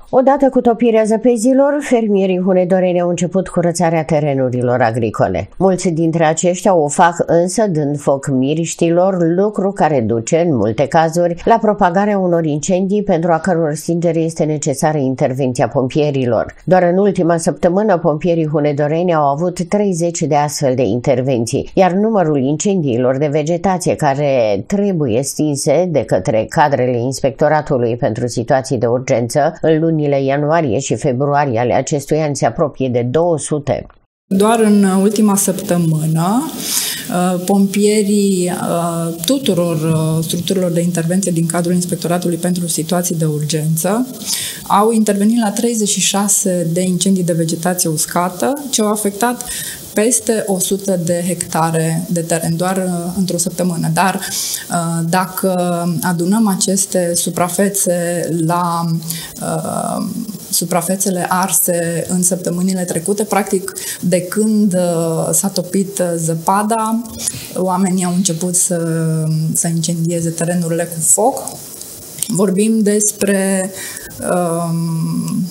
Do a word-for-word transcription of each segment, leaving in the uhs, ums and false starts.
Odată cu topirea zăpezilor, fermierii hunedoreni au început curățarea terenurilor agricole. Mulți dintre aceștia o fac însă dând foc miriștilor, lucru care duce, în multe cazuri, la propagarea unor incendii pentru a căror stingere este necesară intervenția pompierilor. Doar în ultima săptămână, pompierii hunedoreni au avut treizeci de astfel de intervenții, iar numărul incendiilor de vegetație care trebuie stinse de către cadrele Inspectoratului pentru Situații de Urgență în lunile ianuarie și februarie ale acestui an se apropie de două sute. Doar în ultima săptămână, pompierii tuturor structurilor de intervenție din cadrul Inspectoratului pentru Situații de Urgență au intervenit la treizeci și șase de incendii de vegetație uscată, ce au afectat peste o sută de hectare de teren, doar într-o săptămână. Dar dacă adunăm aceste suprafețe la uh, suprafețele arse în săptămânile trecute, practic de când s-a topit zăpada, oamenii au început să, să incendieze terenurile cu foc. Vorbim despre um,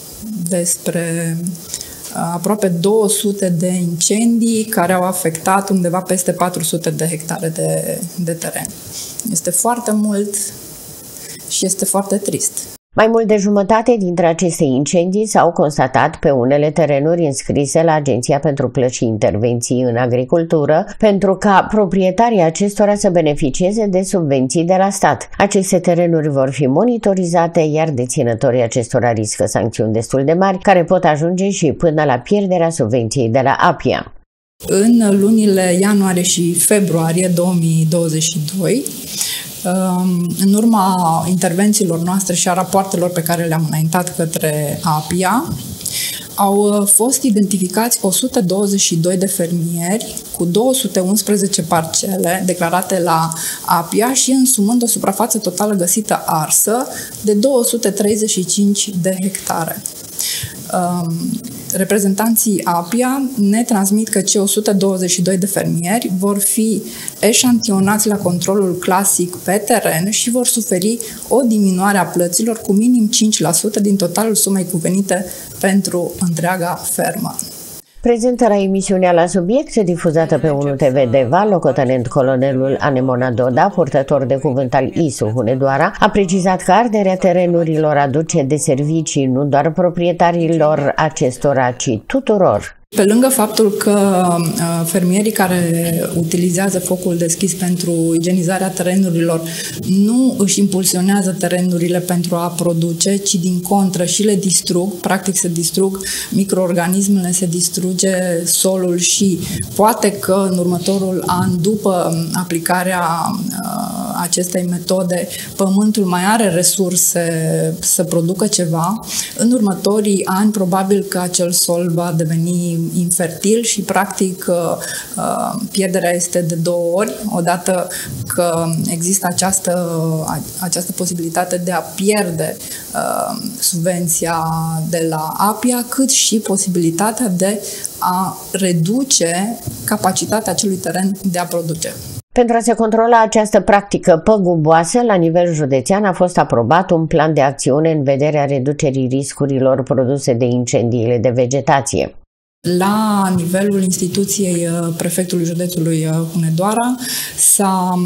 despre aproape două sute de incendii care au afectat undeva peste patru sute de hectare de, de teren. Este foarte mult și este foarte trist. Mai mult de jumătate dintre aceste incendii s-au constatat pe unele terenuri înscrise la Agenția pentru Plăți și Intervenții în Agricultură, pentru ca proprietarii acestora să beneficieze de subvenții de la stat. Aceste terenuri vor fi monitorizate, iar deținătorii acestora riscă sancțiuni destul de mari, care pot ajunge și până la pierderea subvenției de la APIA. În lunile ianuarie și februarie două mii douăzeci și doi, în urma intervențiilor noastre și a rapoartelor pe care le-am înaintat către APIA, au fost identificați o sută douăzeci și doi de fermieri cu două sute unsprezece parcele declarate la APIA și însumând o suprafață totală găsită arsă de două sute treizeci și cinci de hectare. Reprezentanții APIA ne transmit că cei o sută douăzeci și doi de fermieri vor fi eșantionați la controlul clasic pe teren și vor suferi o diminuare a plăților cu minim cinci la sută din totalul sumei cuvenite pentru întreaga fermă. Prezentă la emisiunea La Subiect, difuzată pe unu T V Deva, locotenent colonelul Anemona Doda, purtător de cuvânt al I S U Hunedoara, a precizat că arderea terenurilor aduce de servicii nu doar proprietarilor acestora, ci tuturor. Pe lângă faptul că fermierii care utilizează focul deschis pentru igienizarea terenurilor nu își impulsionează terenurile pentru a produce, ci din contră și le distrug, practic se distrug microorganismele, se distruge solul și poate că în următorul an, după aplicarea acestei metode, pământul mai are resurse să producă ceva. În următorii ani, probabil că acel sol va deveni infertil și practic pierderea este de două ori, odată că există această, această posibilitate de a pierde subvenția de la APIA, cât și posibilitatea de a reduce capacitatea acelui teren de a produce. Pentru a se controla această practică păguboasă, la nivel județean a fost aprobat un plan de acțiune în vederea reducerii riscurilor produse de incendiile de vegetație. La nivelul instituției prefectului județului Hunedoara s-a,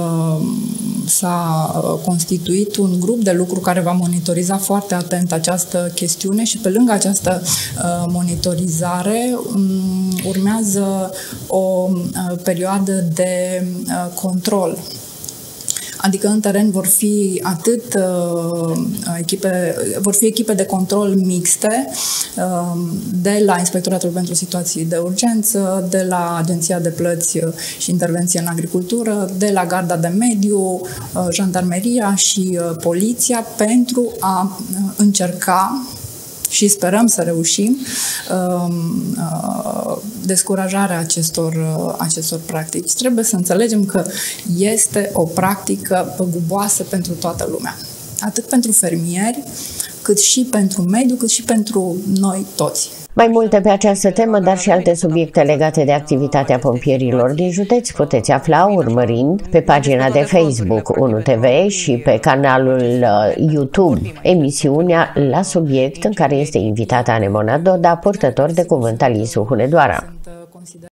s-a constituit un grup de lucru care va monitoriza foarte atent această chestiune și pe lângă această monitorizare urmează o perioadă de control. Adică în teren vor fi atât uh, echipe, vor fi echipe de control mixte uh, de la Inspectoratul pentru Situații de Urgență, de la Agenția de Plăți și Intervenție în Agricultură, de la Garda de Mediu, uh, Jandarmeria și uh, Poliția pentru a uh, încerca și sperăm să reușim descurajarea acestor, acestor practici. Trebuie să înțelegem că este o practică păguboasă pentru toată lumea. Atât pentru fermieri, cât și pentru mediu, cât și pentru noi toți. Mai multe pe această temă, dar și alte subiecte legate de activitatea pompierilor din județ puteți afla urmărind pe pagina de Facebook unu T V și pe canalul YouTube emisiunea La Subiect, în care este invitată Anemona Doda, purtător de cuvânt al I S U Hunedoara.